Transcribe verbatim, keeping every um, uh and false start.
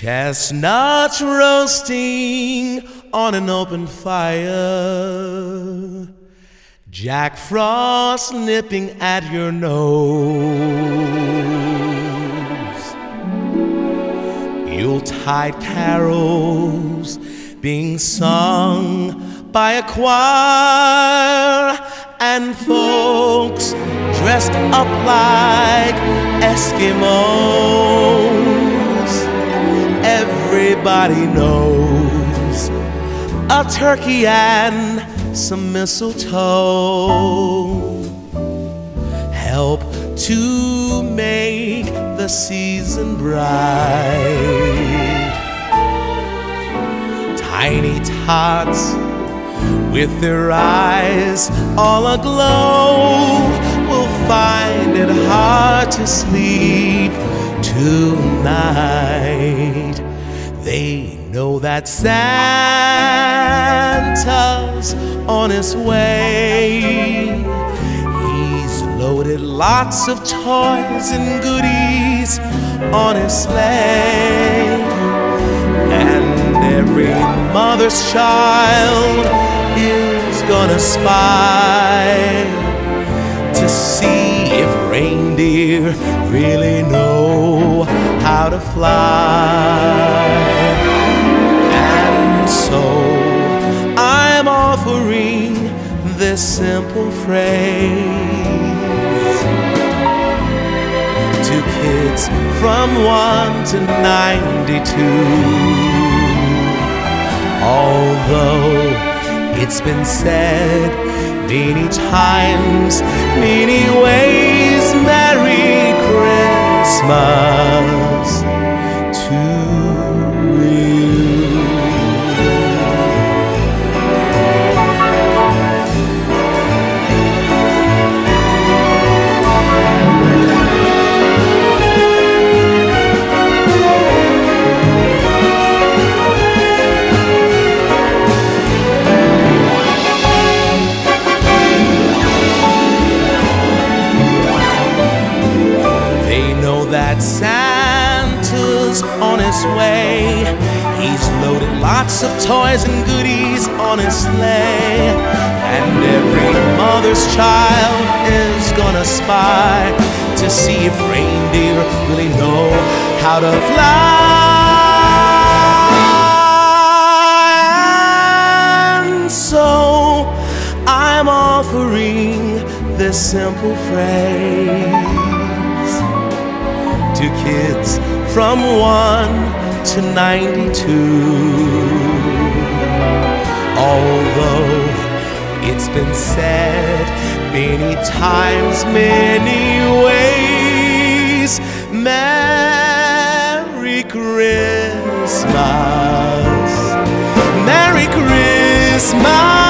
Chestnuts roasting on an open fire, Jack Frost nipping at your nose, Yuletide carols being sung by a choir, and folks dressed up like Eskimos. Everybody knows a turkey and some mistletoe help to make the season bright. Tiny tots with their eyes all aglow will find it hard to sleep tonight. They know that Santa's on his way. He's loaded lots of toys and goodies on his sleigh, and every mother's child is gonna spy to see if reindeer really know how to fly. And so I'm offering this simple phrase to kids from one to ninety-two. Although it's been said many times, many ways, Merry Christmas to you. That Santa's on his way. He's loaded lots of toys and goodies on his sleigh, and every mother's child is gonna spy to see if reindeer really know how to fly. And so I'm offering this simple phrase to kids from one to ninety-two. Although it's been said many times, many ways, Merry Christmas, Merry Christmas.